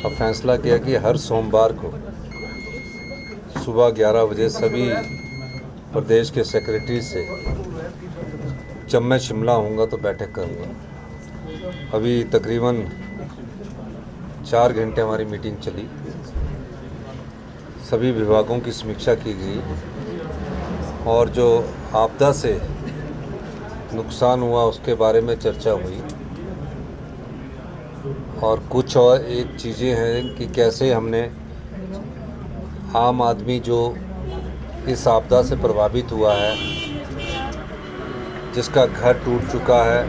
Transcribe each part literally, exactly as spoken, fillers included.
अब फैसला किया कि हर सोमवार को सुबह ग्यारह बजे सभी प्रदेश के सेक्रेटरी से जब मैं शिमला होऊंगा तो बैठक करूंगा। अभी तकरीबन चार घंटे हमारी मीटिंग चली, सभी विभागों की समीक्षा की गई और जो आपदा से नुकसान हुआ उसके बारे में चर्चा हुई। और कुछ और एक चीज़ें हैं कि कैसे हमने आम आदमी जो इस आपदा से प्रभावित हुआ है, जिसका घर टूट चुका है,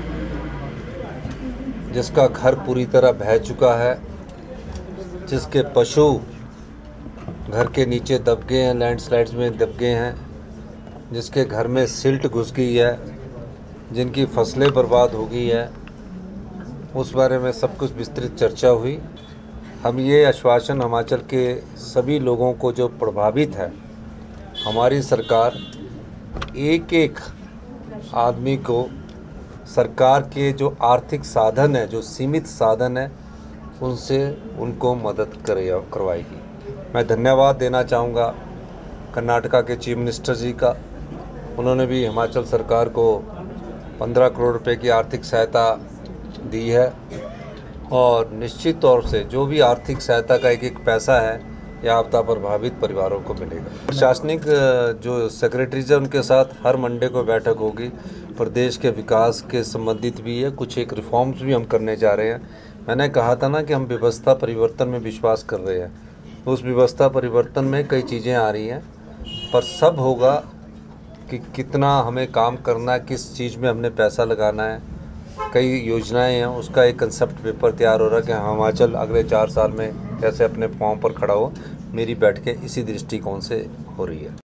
जिसका घर पूरी तरह बह चुका है, जिसके पशु घर के नीचे दब गए हैं, लैंडस्लाइड्स में दब गए हैं, जिसके घर में सिल्ट घुस गई है, जिनकी फसलें बर्बाद हो गई है, उस बारे में सब कुछ विस्तृत चर्चा हुई। हम ये आश्वासन हिमाचल के सभी लोगों को जो प्रभावित है, हमारी सरकार एक एक आदमी को सरकार के जो आर्थिक साधन है, जो सीमित साधन है, उनसे उनको मदद करे करवाएगी। मैं धन्यवाद देना चाहूँगा कर्नाटका के चीफ मिनिस्टर जी का। उन्होंने भी हिमाचल सरकार को पंद्रह करोड़ रुपए की आर्थिक सहायता दी है और निश्चित तौर से जो भी आर्थिक सहायता का एक एक पैसा है यह आपदा प्रभावित परिवारों को मिलेगा। प्रशासनिक जो सेक्रेटरीज है उनके साथ हर मंडे को बैठक होगी। प्रदेश के विकास के संबंधित भी है, कुछ एक रिफॉर्म्स भी हम करने जा रहे हैं। मैंने कहा था ना कि हम व्यवस्था परिवर्तन में विश्वास कर रहे हैं, उस व्यवस्था परिवर्तन में कई चीज़ें आ रही हैं, पर सब होगा कि कितना हमें काम करना है, किस चीज़ में हमने पैसा लगाना है। कई योजनाएं हैं, उसका एक कंसेप्ट पेपर तैयार हो रहा है कि हिमाचल अगले चार साल में कैसे अपने पाँव पर खड़ा हो। मेरी बैठकें इसी दृष्टिकोण से हो रही है।